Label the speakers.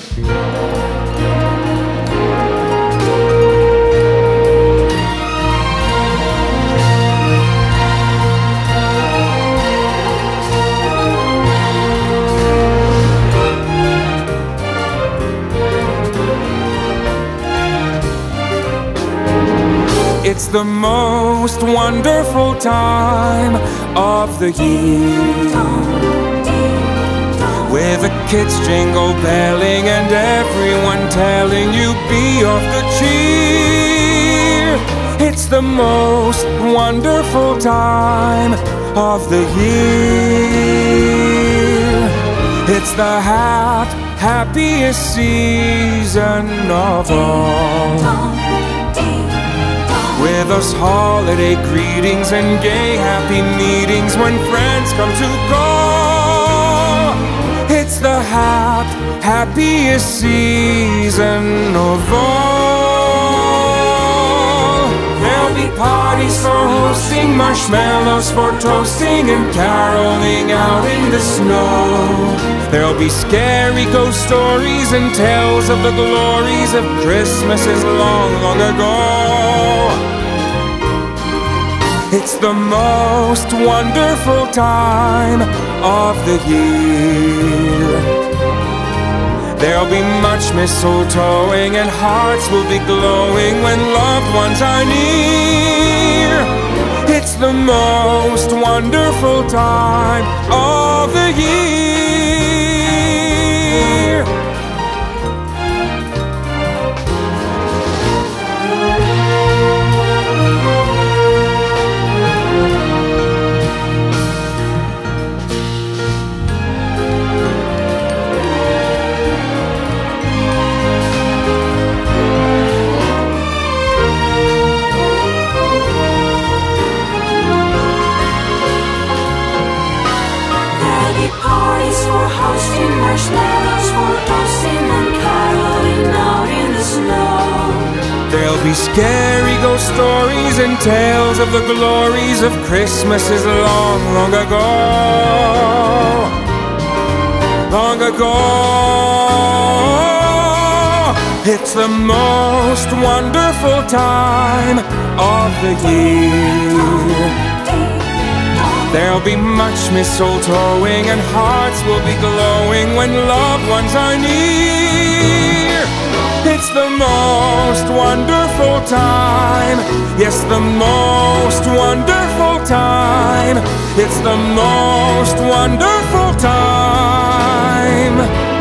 Speaker 1: It's the most wonderful time of the year, with the kids jingle belling and everyone telling you be of the cheer. It's the most wonderful time of the year. It's the happiest season of all, with those holiday greetings and gay happy meetings when friends come to call. It's the happiest season of all. There'll be parties for hosting, marshmallows for toasting, and caroling out in the snow. There'll be scary ghost stories and tales of the glories of Christmases long, long ago. It's the most wonderful time of the year. There'll be much mistletoeing and hearts will be glowing when loved ones are near. It's the most wonderful time of the year.
Speaker 2: Marshmallows for toasting and caroling out in the snow.
Speaker 1: There'll be scary ghost stories and tales of the glories of Christmases long, long ago. Long ago. It's the most wonderful time of the year. There'll be much mistletoeing and hearts will be glowing when loved ones are near. It's the most wonderful time. Yes, the most wonderful time. It's the most wonderful time.